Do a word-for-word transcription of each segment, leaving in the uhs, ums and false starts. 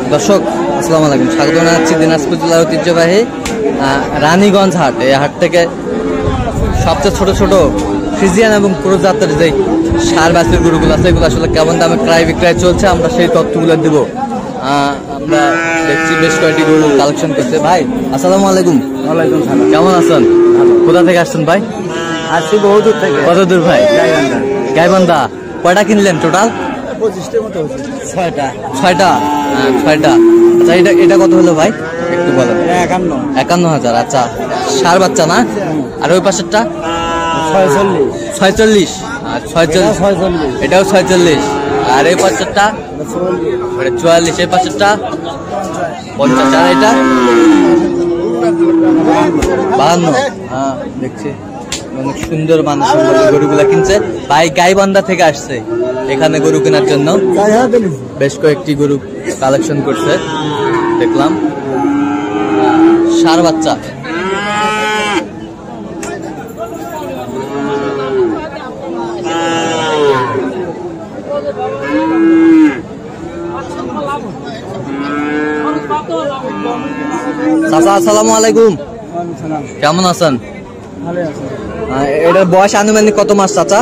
দর্শক আসসালামু আলাইকুম, স্বাগত জানাচ্ছি দিনাজপুর জেলার ঐতিহ্যবাহী রানীগঞ্জ হাট। এই হাট থেকে সবচেয়ে ছোট ছোট ফ্রিজিয়ান এবং পুরো জাতের যে সার বাছুর গরুগুলো আছে এগুলো আসলে কেমন দামে ক্রয় বিক্রয় চলছে আমরা সেই তথ্যগুলো দেবো। আমরা দেখছি বেশ কয়েকটি গরু কালেকশন করছে। ভাই আসসালামু আলাইকুম। ওয়ালাইকুম সালাম। কেমন আছেন? কোথা থেকে আসছেন ভাই? আসছি বহু দূর থেকে। কত দূর ভাই? গাইবান্ধা। কয়টা কিনলেন টোটাল? পঁচিশটার মতো হচ্ছে। ছয়টা। ছয়টা ছয়টা আচ্ছা, এটা এটা কত হলো ভাই একটু বলেন? একান্ন একান্ন হাজার আচ্ছা, সার বাচ্চা না? আর ওই পাশেরটা ছয়চল্লিশ। ছয়চল্লিশ আর ছয়চল্লিশ ছয়চল্লিশ এটাও ছয়চল্লিশ। আর এই পাশেরটা চুয়াল্লিশ, এই পাশেরটা পঞ্চাশ, আর এটা বাহান্ন। হ্যাঁ দেখছি অনেক সুন্দর মানুষ গরুগুলা কিনছে। ভাই গাইবান্ধা থেকে আসছে এখানে গরু কেনার জন্য, বেশ কয়েকটি গরু কালেকশন করছে দেখলাম। ষাঁড় বাচ্চা চাচা আসসালামু আলাইকুম, কেমন আছেন? এটার বয়স আনুমানিক কত মাস চাচা?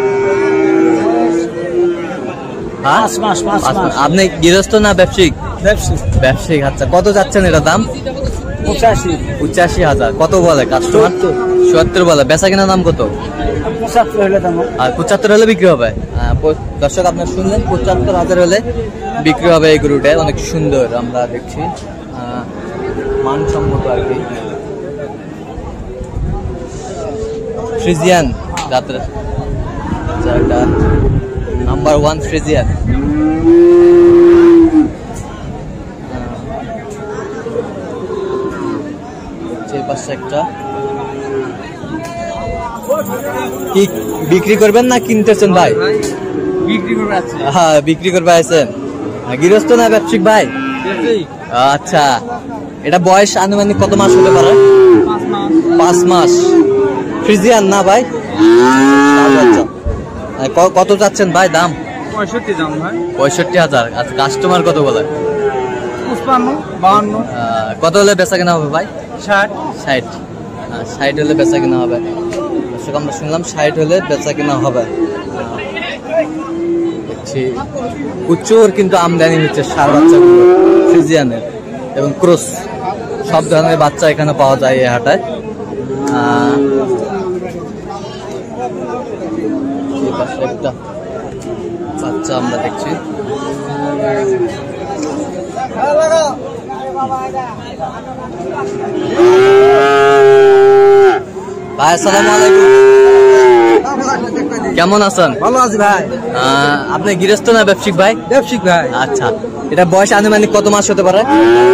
আপনি গৃহস্থ না ব্যবসায়িক? ব্যবসায়িক। আচ্ছা কত যাচ্ছেন এটা দাম? পঁচাশি। পঁচাশি হাজার। কত বলে কাস্টমার? চুয়াত্তর বলে। বেচা কিনা দাম কত? আর পঁচাত্তর হলে বিক্রি হবে। দর্শক আপনার শুনলেন, পঁচাত্তর হাজার হলে বিক্রি হবে এই গরুটা। অনেক সুন্দর আমরা দেখছি, মানসম্মত আর কি। ফ্রিজিয়ান জাতের নাম্বার ওয়ান ফ্রিজিয়ান। একটা কি বিক্রি করবেন না কিনতেছেন ভাই? বিক্রি করবে। হ্যাঁ বিক্রি করবে আছেন। গৃহস্থ না ব্যবসায়িক ভাই? আচ্ছা এটা বয়স আনুমানিক কত মাস হতে পারে? পাঁচ মাস। ফ্রিজিয়ান না ভাই? কত যাচ্ছেন ভাই দাম? পঁয়ষট্টি দাম ভাই। পঁয়ষট্টি হাজার। আচ্ছা কাস্টমার কত বলে? পঁচপান্ন, বাহান্ন। কত হলে বেচা কেনা হবে ভাই? ষাট। ষাট। ষাট হলে বেচা কেনা হবে। দর্শক আমরা শুনলাম ষাট হলে বেচা কেনা হবে। প্রচুর কিন্তু আমদানি হচ্ছে ষাঁড় বাচ্চাগুলো ফ্রিজিয়ানের এবং ক্রস সব ধরনের বাচ্চা এখানে পাওয়া যায় এই হাটায়। একটা বাচ্চা আমরা দেখছি। ভাই আসসালামু আলাইকুম, কেমন আছেন? ভালো আছি ভাই। আপনি গৃহস্থ না ব্যবসায়িক ভাই? ব্যবসায়িক ভাই। আচ্ছা এটা বয়স আনুমানিক কত মাস হতে পারে?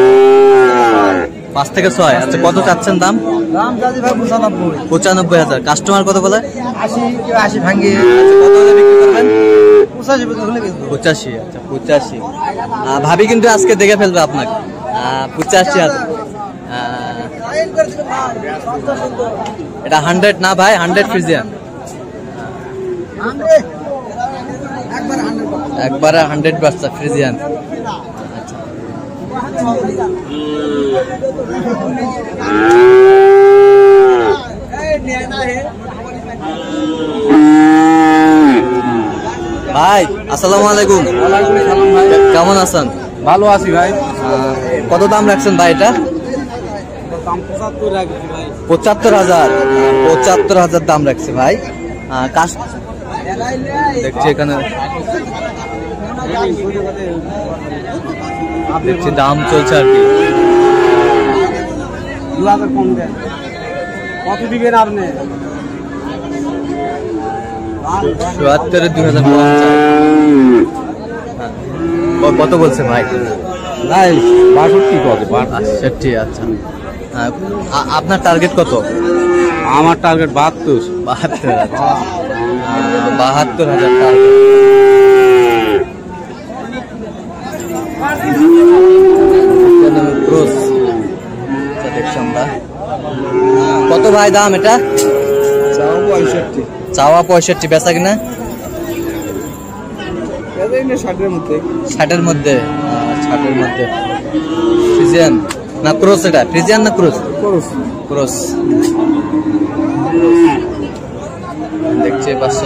পাঁচ থেকে ছয়। আচ্ছা কত চাচ্ছেন দাম? দাম চাচ্ছি ভাই পঁচানব্বই। পঁচানব্বই হাজার। কাস্টমার কত বলে? আশি। আশি ভাঙ্গি। কত হলে বিক্রি করবেন? পঁচাশি। পঁচাশি। আচ্ছা পঁচাশি। ভাবি কিন্তু আজকে দেখে ফেলবে আপনাকে। পঁচাশি হাজার। এটা হান্ড্রেড না ভাই? হান্ড্রেড ফ্রিজিয়ান একবারে হান্ড্রেড বাচ্চা ফ্রিজিয়ান। ভাই আসসালামু আলাইকুম, কেমন আছেন? ভালো আছি ভাই। কত দাম রাখছেন ভাই এটা? পঁচাত্তর হাজার। পঁচাত্তর হাজার দাম রাখছে ভাই। দেখছি এখানে দেখছি দাম চলছে আর কি। কত দিবেন আপনি? চুয়াত্তরে দুই হাজার কত বলছে ভাই? বাষট্টি। কত? বাষট্টি। আচ্ছা আপনার টার্গেট কত? আমার টার্গেট বাহাত্তর। বাহাত্তর। আচ্ছা বাহাত্তর হাজার টার্গেট। দেখছি আমরা কত ভাই দাম এটা? পঁয়ষট্টি। চাওয়া পঁয়ষট্টি, বেচা কিনা ষাটের মধ্যে। ষাটের মধ্যে। হাটের মধ্যে ফ্রিজিয়ান না ক্রস, এটা ফ্রিজিয়ান না ক্রস? ক্রস দেখছি পাশে।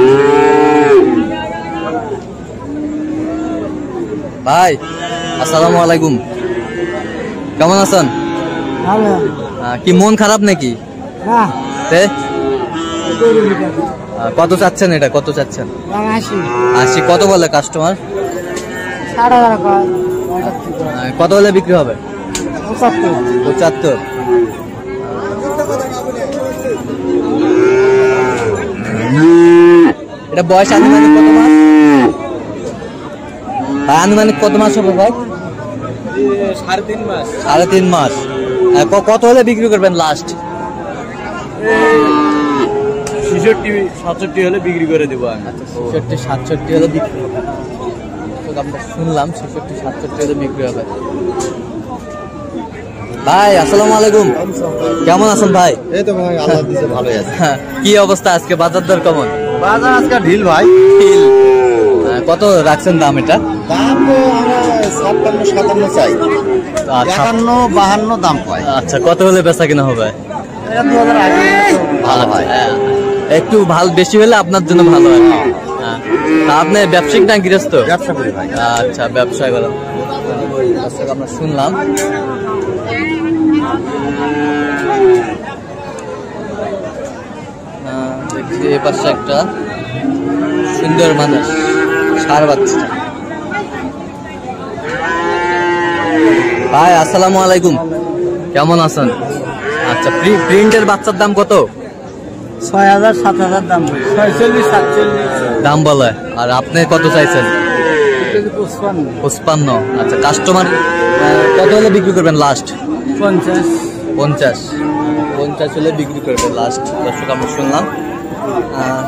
ভাই আসসালামু আলাইকুম, কেমন আছেন? আহ, কি মন খারাপ নাকি? তে? আহ, কত চাচ্ছেন এটা, কত চাচ্ছেন? আশি। কত বলে কাস্টমার? কত হলে বিক্রি হবে? পঁচাত্তর। এটা বয়স আনুমানিক কত মাস ভাই? আনুমানিক কত মাস হবে ভাই? সাড়ে তিন মাস। সাড়ে তিন মাস। আহ, ক- কত হলে বিক্রি করবেন লাস্ট? ছেষট্টি সাতষট্টি হলে বিক্রি করে দেবো আমি। ছেষট্টি সাতষট্টি হলে বিক্রি হবে। তো আমরা শুনলাম ছেষট্টি সাতষট্টি হলে বিক্রি হবে। ভাই আসসালামু আলাইকুম, কেমন আছেন ভাই? এই তো ভাই আল্লাহ দিছে ভালোই আছে। কি অবস্থা আজকে, বাজার দর কেমন? বাজার আজকে ঢিল ভাই। ঢিল। আহ, কত রাখছেন দাম এটা? দাম তো আমরা ছাপ্পান্ন সাতান্ন চাই, আচ্ছা একান্ন বাহান্ন দাম পাই। আচ্ছা, কত হলে বেচা কিনা হবে? ভালো হয়। আহ, একটু ভালো বেশি হলে আপনার জন্য ভালো হয়। হ্যাঁ। তা আপনি ব্যবসায়িক না গৃহস্থ? ব্যবসা করি ভাই। আচ্ছা, ব্যবসা করেন। আচ্ছা, আমরা শুনলাম। আহ, দেখছি এই পাশে একটা সুন্দর মানুষ ষাঁড় বাচ্চা। ভাই আসসালামু আলাইকুম, কেমন আছেন? আচ্ছা, প্রিন্টের বাচ্চার দাম কত? ছয় হাজার সাত হাজার দাম, ছয়চল্লিশ সাতচল্লিশ দাম বলে। আর আপনি কত চাইছেন? পঁচপান্ন পঁচপান্ন। আচ্ছা, কাস্টমার কত হলে বিক্রি করবেন লাস্ট? পঞ্চাশ। পঞ্চাশ। পঞ্চাশ হলে বিক্রি করবেন লাস্ট। দর্শক আমরা শুনলাম। আহ,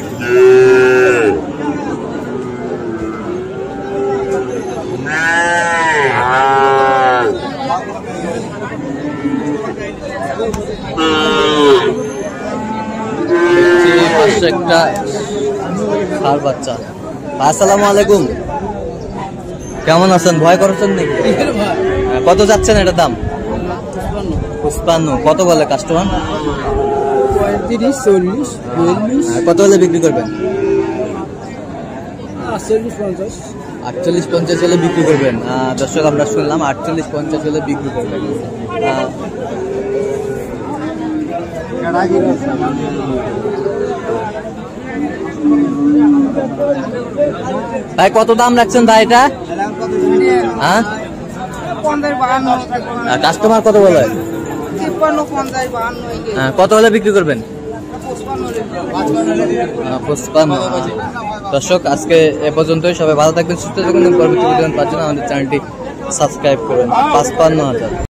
দেখছি পাশে একটা ষাঁড় বাচ্চা। আসসালামু আলাইকুম, কেমন আছেন? ভয় করছেন নাকি? কত যাচ্ছেন এটার দাম? পঁচপান্ন। কত বলে কাস্টমার? পঁয়ত্রিশ চল্লিশ বিয়াল্লিশ কত হলে বিক্রি করবেন? আটচল্লিশ পঞ্চাশ। আটচল্লিশ পঞ্চাশ হলে বিক্রি করবেন। আহ, দর্শক আমরা শুনলাম আটচল্লিশ পঞ্চাশ হলে বিক্রি করবেন। আহ, ভাই কত দাম রাখছেন ভাই এটা? হ্যাঁ, কাস্টমার কত বলে? হ্যাঁ, কত হলে বিক্রি করবেন? পঁচপান্ন। দর্শক আজকে এ পর্যন্তই। সবাই ভালো থাকবেন, সুস্থ থাকবেন। পরবর্তী ভিডিও পাওয়ার জন্য আমাদের চ্যানেলটি সাবস্ক্রাইব করবেন। পাঁচপান্ন হাজার।